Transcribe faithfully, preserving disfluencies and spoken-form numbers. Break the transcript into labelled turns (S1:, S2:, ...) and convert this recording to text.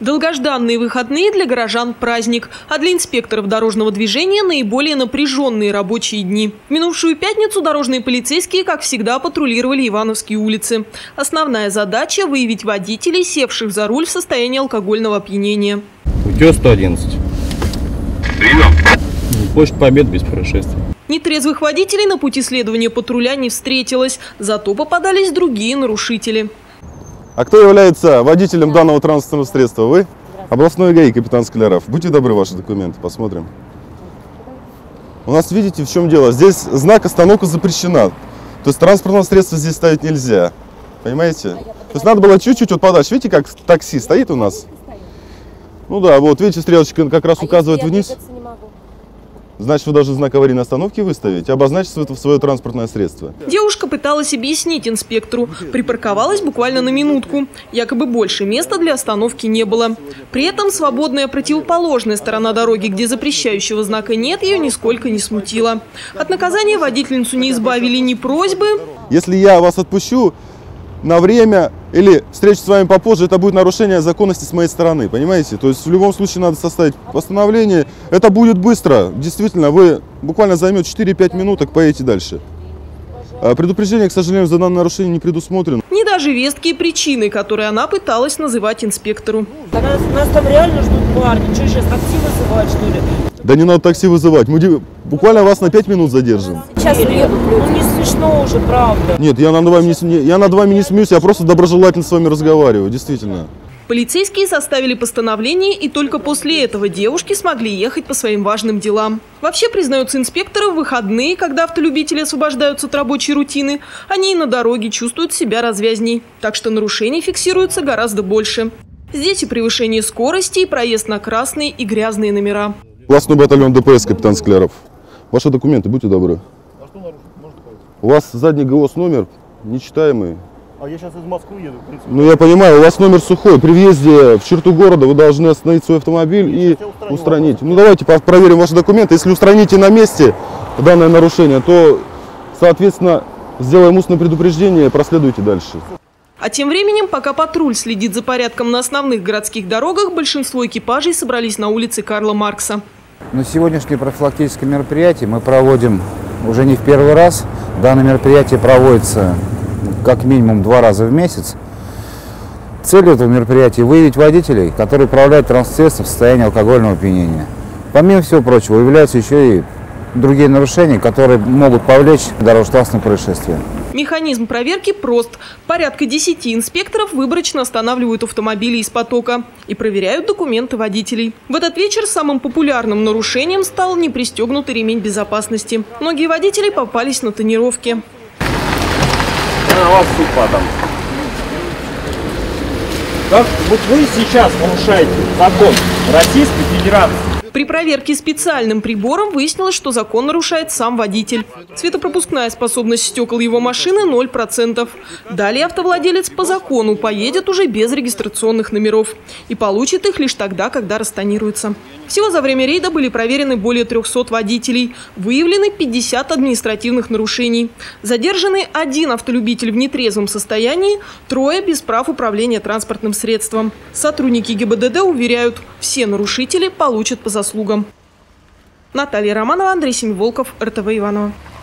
S1: Долгожданные выходные для горожан – праздник, а для инспекторов дорожного движения – наиболее напряженные рабочие дни. В минувшую пятницу дорожные полицейские, как всегда, патрулировали Ивановские улицы. Основная задача – выявить водителей, севших за руль в состоянии алкогольного опьянения.
S2: УТЕ сто одиннадцать.
S3: Прием.
S2: Площадь Победы без происшествий.
S1: Нетрезвых водителей на пути следования патруля не встретилось, зато попадались другие нарушители.
S4: А кто является водителем данного транспортного средства? Вы? Областной ГАИ, капитан Скляров. Будьте добры, ваши документы, посмотрим. У нас, видите, в чем дело? Здесь знак «Остановка запрещена». То есть транспортное средство здесь ставить нельзя. Понимаете? То есть надо было чуть-чуть вот подальше. Видите, как такси стоит у нас? Ну да, вот видите, стрелочка как раз указывает вниз. Значит, вы должны знак аварийной остановки выставить, обозначить это в свое транспортное средство.
S1: Девушка пыталась объяснить инспектору. Припарковалась буквально на минутку. Якобы больше места для остановки не было. При этом свободная противоположная сторона дороги, где запрещающего знака нет, ее нисколько не смутила. От наказания водительницу не избавили ни просьбы.
S4: Если я вас отпущу на время или встречу с вами попозже, это будет нарушение законности с моей стороны, понимаете? То есть в любом случае надо составить постановление. Это будет быстро, действительно, вы буквально займет четыре-пять минуток, поедете дальше. А предупреждение, к сожалению, за данное нарушение не предусмотрено.
S1: Ни даже веские причины, которые она пыталась называть инспектору.
S5: Нас, нас там реально ждут парни. Что, сейчас такси вызывать, что ли?
S4: Да не надо такси вызывать, мы буквально вас на пять минут задержим.
S5: Сейчас едут, ну не смешно уже, правда.
S4: Нет, я над вами не, я над вами не смеюсь, я просто доброжелательно с вами разговариваю, действительно.
S1: Полицейские составили постановление, и только после этого девушки смогли ехать по своим важным делам. Вообще, признаются инспекторы, в выходные, когда автолюбители освобождаются от рабочей рутины, они и на дороге чувствуют себя развязней. Так что нарушений фиксируется гораздо больше. Здесь и превышение скорости, и проезд на красные и грязные номера.
S4: Областной батальон ДПС, капитан Скляров. Ваши документы, будьте добры.
S6: А что нарушить? Может сказать?
S4: У вас задний ГОС номер нечитаемый.
S6: А я сейчас из Москвы еду, в принципе.
S4: Ну я понимаю, у вас номер сухой. При въезде в черту города вы должны остановить свой автомобиль и устранить. Ну давайте проверим ваши документы. Если устраните на месте данное нарушение, то, соответственно, сделаем устное предупреждение и проследуйте дальше.
S1: А тем временем, пока патруль следит за порядком на основных городских дорогах, большинство экипажей собрались на улице Карла Маркса.
S7: На сегодняшнее профилактическое мероприятие мы проводим уже не в первый раз. Данное мероприятие проводится как минимум два раза в месяц. Цель этого мероприятия – выявить водителей, которые управляют транспортным средством в состоянии алкогольного опьянения. Помимо всего прочего, являются еще и другие нарушения, которые могут повлечь дорожно-транспортное происшествие.
S1: Механизм проверки прост. Порядка десяти инспекторов выборочно останавливают автомобили из потока и проверяют документы водителей. В этот вечер самым популярным нарушением стал непристегнутый ремень безопасности. Многие водители попались на тонировке.
S3: Я на вас суд подам.
S6: Как вот вы сейчас нарушаете закон Российской Федерации?
S1: При проверке специальным прибором выяснилось, что закон нарушает сам водитель. Светопропускная способность стекол его машины – ноль процентов. Далее автовладелец по закону поедет уже без регистрационных номеров и получит их лишь тогда, когда растонируется. Всего за время рейда были проверены более трёхсот водителей. Выявлены пятьдесят административных нарушений. Задержаны один автолюбитель в нетрезвом состоянии, трое без прав управления транспортным средством. Сотрудники ГИБДД уверяют, все нарушители получат по заслугам. Наталья Романова, Андрей Семиволков, эр тэ вэ Иваново.